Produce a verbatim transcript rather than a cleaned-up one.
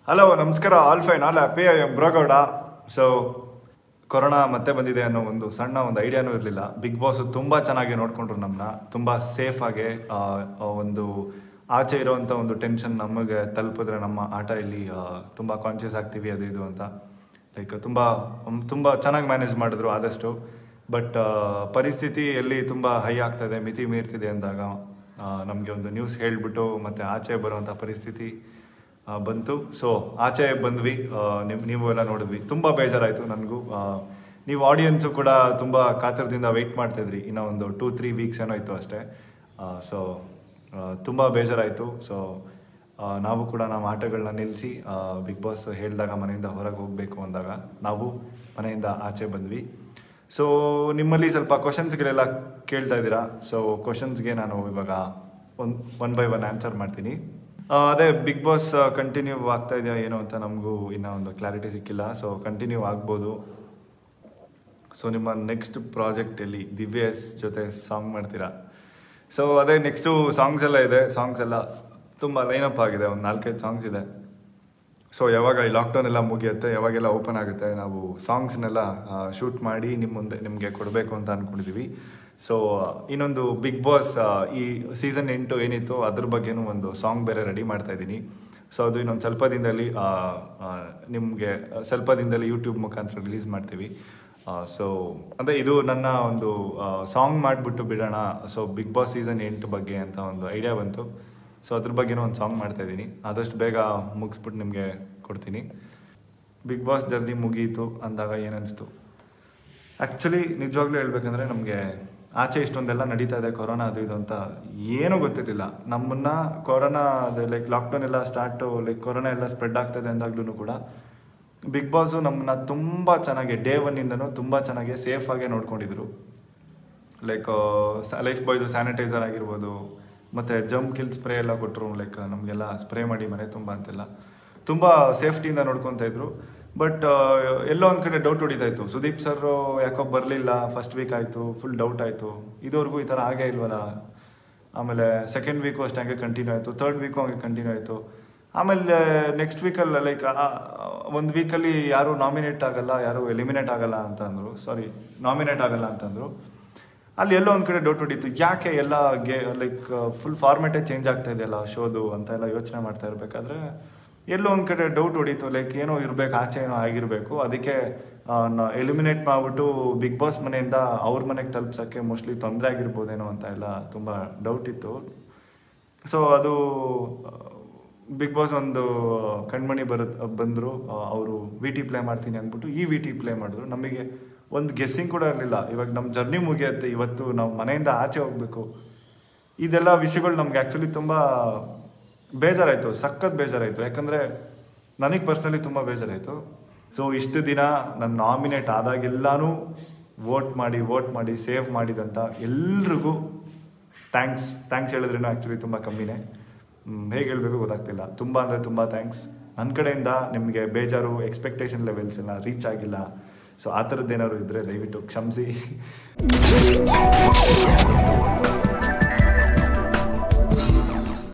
Hello ನಮಸ್ಕಾರ, all fine, all happy. I am Gowda. So corona ಮತ್ತೆ ಬಂದಿದೆ ಅನ್ನೋ ಒಂದು ಸಣ್ಣ ಒಂದು ಐಡಿಯಾನೂ ಇರಲಿಲ್ಲ. ಬಿಗ್ ಬಾಸ್ ತುಂಬ ಚೆನ್ನಾಗಿ ನೋಡಿಕೊಂಡ್ರು ನಮ್ಮನ್ನ, ತುಂಬ ಸೇಫಾಗೆ. ಒಂದು ಆಚೆ ಇರೋವಂಥ ಒಂದು ಟೆನ್ಷನ್ ನಮಗೆ ತಲುಪಿದ್ರೆ ನಮ್ಮ ಆಟ ಇಲ್ಲಿ ತುಂಬ ಕಾನ್ಷಿಯಸ್ ಆಗ್ತೀವಿ ಅದು ಇದು ಅಂತ ಲೈಕ್ ತುಂಬ ತುಂಬ ಚೆನ್ನಾಗಿ ಮ್ಯಾನೇಜ್ ಮಾಡಿದ್ರು ಆದಷ್ಟು. ಬಟ್ ಪರಿಸ್ಥಿತಿ ಎಲ್ಲಿ ತುಂಬ ಹೈ ಆಗ್ತಾಯಿದೆ, ಮಿತಿ ಮೀರ್ತಿದೆ ಅಂದಾಗ ನಮಗೆ ಒಂದು ನ್ಯೂಸ್ ಹೇಳಿಬಿಟ್ಟು ಮತ್ತು ಆಚೆ ಬರುವಂಥ ಪರಿಸ್ಥಿತಿ ಬಂತು. ಸೊ ಆಚೆ ಬಂದ್ವಿ, ನೀವು ನೀವು ಎಲ್ಲ ನೋಡಿದ್ವಿ. ತುಂಬ ಬೇಜಾರಾಯಿತು ನನಗೂ. ನೀವು ಆಡಿಯನ್ಸು ಕೂಡ ತುಂಬ ಕಾತರದಿಂದ ವೆಯ್ಟ್ ಮಾಡ್ತಾಯಿದ್ರಿ. ಇನ್ನೂ ಒಂದು ಟೂ ತ್ರೀ ವೀಕ್ಸ್ ಏನೋ ಇತ್ತು ಅಷ್ಟೇ. ಸೊ ತುಂಬ ಬೇಜಾರಾಯಿತು. ಸೊ ನಾವು ಕೂಡ ನಮ್ಮ ಆಟಗಳನ್ನ ನಿಲ್ಲಿಸಿ ಬಿಗ್ ಬಾಸ್ ಹೇಳಿದಾಗ ಮನೆಯಿಂದ ಹೊರಗೆ ಹೋಗಬೇಕು ಅಂದಾಗ ನಾವು ಮನೆಯಿಂದ ಆಚೆ ಬಂದ್ವಿ. ಸೊ ನಿಮ್ಮಲ್ಲಿ ಸ್ವಲ್ಪ ಕ್ವಶನ್ಸ್ಗಳೆಲ್ಲ ಕೇಳ್ತಾ ಇದ್ದೀರಾ. ಸೊ ಕ್ವಶನ್ಸ್ಗೆ ನಾನು ಇವಾಗ one one by one answer ಮಾಡ್ತೀನಿ. ಅದೇ ಬಿಗ್ ಬಾಸ್ ಕಂಟಿನ್ಯೂ ಆಗ್ತಾ ಇದೆಯಾ ಏನೋ ಅಂತ ನಮಗೂ ಇನ್ನೂ ಒಂದು ಕ್ಲಾರಿಟಿ ಸಿಕ್ಕಿಲ್ಲ. ಸೊ ಕಂಟಿನ್ಯೂ ಆಗ್ಬೋದು. ಸೊ ನಿಮ್ಮ ನೆಕ್ಸ್ಟ್ ಪ್ರಾಜೆಕ್ಟಲ್ಲಿ ದಿವ್ಯ ಎಸ್ ಜೊತೆ ಸಾಂಗ್ ಮಾಡ್ತೀರಾ? ಸೊ ಅದೇ ನೆಕ್ಸ್ಟು ಸಾಂಗ್ಸ್ ಎಲ್ಲ ಇದೆ. ಸಾಂಗ್ಸ್ ಎಲ್ಲ ತುಂಬ ಲೈನಪ್ ಆಗಿದೆ, ಒಂದು ನಾಲ್ಕೈದು ಸಾಂಗ್ಸ್ ಇದೆ. ಸೊ ಯಾವಾಗ ಈ ಲಾಕ್ಡೌನ್ ಎಲ್ಲ ಮುಗಿಯುತ್ತೆ, ಯಾವಾಗೆಲ್ಲ ಓಪನ್ ಆಗುತ್ತೆ, ನಾವು ಸಾಂಗ್ಸ್ನೆಲ್ಲ ಶೂಟ್ ಮಾಡಿ ನಿಮ್ಮ ಮುಂದೆ ನಿಮಗೆ ಕೊಡಬೇಕು ಅಂತ ಅಂದ್ಕೊಂಡಿದ್ದೀವಿ. ಸೊ ಇನ್ನೊಂದು ಬಿಗ್ ಬಾಸ್ ಈ ಸೀಸನ್ ಎಂಟು ಏನಿತ್ತು ಅದ್ರ ಬಗ್ಗೆನೂ ಒಂದು ಸಾಂಗ್ ಬೇರೆ ರೆಡಿ ಮಾಡ್ತಾ ಇದ್ದೀನಿ. ಸೊ ಅದು ಇನ್ನೊಂದು ಸ್ವಲ್ಪ ದಿನದಲ್ಲಿ ನಿಮಗೆ ಸ್ವಲ್ಪ ದಿನದಲ್ಲಿ ಯೂಟ್ಯೂಬ್ ಮುಖಾಂತರ ರಿಲೀಸ್ ಮಾಡ್ತೀವಿ. ಸೊ ಅಂದರೆ ಇದು ನನ್ನ ಒಂದು ಸಾಂಗ್ ಮಾಡಿಬಿಟ್ಟು ಬಿಡೋಣ. ಸೊ ಬಿಗ್ ಬಾಸ್ ಸೀಸನ್ ಎಂಟು ಬಗ್ಗೆ ಅಂತ ಒಂದು ಐಡಿಯಾ ಬಂತು. ಸೊ ಅದ್ರ ಬಗ್ಗೆನೂ ಒಂದು ಸಾಂಗ್ ಮಾಡ್ತಾಯಿದ್ದೀನಿ. ಆದಷ್ಟು ಬೇಗ ಮುಗಿಸ್ಬಿಟ್ಟು ನಿಮಗೆ ಕೊಡ್ತೀನಿ. ಬಿಗ್ ಬಾಸ್ ಜರ್ನಿ ಮುಗೀತು ಅಂದಾಗ ಏನನ್ನಿಸ್ತು? ಆ್ಯಕ್ಚುಲಿ ನಿಜವಾಗ್ಲೂ ಹೇಳ್ಬೇಕಂದ್ರೆ ನಮಗೆ ಆಚೆ ಇಷ್ಟೊಂದೆಲ್ಲ ನಡೀತಾ ಇದೆ, ಕೊರೋನಾ ಅದು ಇದು ಅಂತ ಏನೂ ಗೊತ್ತಿರಲಿಲ್ಲ. ನಮ್ಮನ್ನು ಕೊರೋನಾ ಅದೇ ಲೈಕ್ ಲಾಕ್ಡೌನ್ ಎಲ್ಲ ಸ್ಟಾರ್ಟು ಲೈಕ್ ಕೊರೋನಾ ಎಲ್ಲ ಸ್ಪ್ರೆಡ್ ಆಗ್ತಾಯಿದೆ ಅಂದಾಗ್ಲೂ ಕೂಡ ಬಿಗ್ ಬಾಸು ನಮ್ಮನ್ನ ತುಂಬ ಚೆನ್ನಾಗಿ ಡೇ ಒನ್ನಿಂದನೂ ತುಂಬ ಚೆನ್ನಾಗಿ ಸೇಫಾಗೆ ನೋಡ್ಕೊಂಡಿದ್ರು. ಲೈಕ್ ಲೈಫ್ ಬಾಯ್ದು ಸ್ಯಾನಿಟೈಸರ್ ಆಗಿರ್ಬೋದು, ಮತ್ತು ಜಮ್ ಕಿಲ್ ಸ್ಪ್ರೇ ಎಲ್ಲ ಕೊಟ್ಟರು. ಲೈಕ್ ನಮಗೆಲ್ಲ ಸ್ಪ್ರೇ ಮಾಡಿ ಮನೆ ತುಂಬ ಅಂತೆಲ್ಲ ತುಂಬ ಸೇಫ್ಟಿಯಿಂದ ನೋಡ್ಕೊತಾ ಇದ್ರು. ಬಟ್ ಎಲ್ಲೋ ಒಂದು ಕಡೆ ಡೌಟ್ ಹೊಡಿತಾಯಿತ್ತು. ಸುದೀಪ್ ಸರ್ ಯಾಕೋ ಬರಲಿಲ್ಲ, ಫಸ್ಟ್ ವೀಕ್ ಆಯಿತು, ಫುಲ್ ಡೌಟ್ ಆಯಿತು. ಇದುವರೆಗೂ ಈ ಥರ ಆಗೇ ಇಲ್ವಲ್ಲ. ಆಮೇಲೆ ಸೆಕೆಂಡ್ ವೀಕು ಅಷ್ಟೇ ಹಂಗೆ ಕಂಟಿನ್ಯೂ ಆಯಿತು, ಥರ್ಡ್ ವೀಕು ಹಂಗೆ ಕಂಟಿನ್ಯೂ ಆಯಿತು. ಆಮೇಲೆ ನೆಕ್ಸ್ಟ್ ವೀಕಲ್ಲಿ ಲೈಕ್ ಒಂದು ವೀಕಲ್ಲಿ ಯಾರೂ ನಾಮಿನೇಟ್ ಆಗಲ್ಲ, ಯಾರೂ ಎಲಿಮಿನೇಟ್ ಆಗಲ್ಲ ಅಂತ ಅಂದರು. ಸಾರಿ ನಾಮಿನೇಟ್ ಆಗಲ್ಲ ಅಂತಂದರು. ಅಲ್ಲಿ ಎಲ್ಲೋ ಒಂದು ಕಡೆ ಡೌಟ್ ಹೊಡಿತು, ಯಾಕೆ ಎಲ್ಲ ಗೆ ಲೈಕ್ ಫುಲ್ ಫಾರ್ಮೆಟೇ ಚೇಂಜ್ ಆಗ್ತಾ ಇದೆಯಲ್ಲ ಶೋದು ಅಂತ ಎಲ್ಲ ಯೋಚನೆ ಮಾಡ್ತಾ ಇರಬೇಕಾದ್ರೆ ಎಲ್ಲೋ ಒಂದು ಕಡೆ ಡೌಟ್ ಹೊಡೀತು. ಲೈಕ್ ಏನೋ ಇರಬೇಕು, ಆಚೆ ಏನೋ ಆಗಿರಬೇಕು. ಅದಕ್ಕೆ ಎಲಿಮಿನೇಟ್ ಮಾಡಿಬಿಟ್ಟು ಬಿಗ್ ಬಾಸ್ ಮನೆಯಿಂದ ಅವ್ರ ಮನೆಗೆ ತಲುಪ್ಸೋಕ್ಕೆ ಮೋಸ್ಟ್ಲಿ ತೊಂದರೆ ಆಗಿರ್ಬೋದೇನೋ ಅಂತ ಎಲ್ಲ ತುಂಬ ಡೌಟ್ ಇತ್ತು. ಸೊ ಅದು ಬಿಗ್ ಬಾಸ್ ಒಂದು ಕಣ್ಮಣಿ ಬರುತ್ತೆ ಬಂದರು. ಅವರು ವಿ ಟಿ ಪ್ಲೇ ಮಾಡ್ತೀನಿ ಅಂದ್ಬಿಟ್ಟು ಈ ವಿ ಟಿ ಪ್ಲೇ ಮಾಡಿದ್ರು. ನಮಗೆ ಒಂದು ಗೆಸ್ಸಿಂಗ್ ಕೂಡ ಇರಲಿಲ್ಲ. ಇವಾಗ ನಮ್ಮ ಜರ್ನಿ ಮುಗಿಯುತ್ತೆ, ಇವತ್ತು ನಾವು ಮನೆಯಿಂದ ಆಚೆ ಹೋಗಬೇಕು. ಇದೆಲ್ಲ ವಿಷಯಗಳು ನಮ್ಗೆ ಆ್ಯಕ್ಚುಲಿ ತುಂಬ ಬೇಜಾರಾಯಿತು, ಸಖತ್ ಬೇಜಾರಾಯಿತು. ಯಾಕಂದರೆ ನನಗೆ ಪರ್ಸ್ನಲಿ ತುಂಬ ಬೇಜಾರಾಯಿತು. ಸೊ ಇಷ್ಟು ದಿನ ನಾನು ನಾಮಿನೇಟ್ ಆದಾಗೆಲ್ಲನೂ ವೋಟ್ ಮಾಡಿ ವೋಟ್ ಮಾಡಿ ಸೇವ್ ಮಾಡಿದಂಥ ಎಲ್ರಿಗೂ ಥ್ಯಾಂಕ್ಸ್. ಥ್ಯಾಂಕ್ಸ್ ಹೇಳಿದ್ರೇನೋ ಆ್ಯಕ್ಚುಲಿ ತುಂಬ ಕಮ್ಮಿನೇ, ಹೇಗೆ ಹೇಳಬೇಕು ಗೊತ್ತಾಗ್ತಿಲ್ಲ. ತುಂಬ ಅಂದರೆ ತುಂಬ ಥ್ಯಾಂಕ್ಸ್. ನನ್ನ ಕಡೆಯಿಂದ ನಿಮಗೆ ಬೇಜಾರು, ಎಕ್ಸ್ಪೆಕ್ಟೇಷನ್ ಲೆವೆಲ್ಸ್ ಎಲ್ಲ ರೀಚ್ ಆಗಿಲ್ಲ. ಸೊ ಆ ಥರದ್ದೇನಾದ್ರು ಇದ್ದರೆ ದಯವಿಟ್ಟು ಕ್ಷಮಿಸಿ.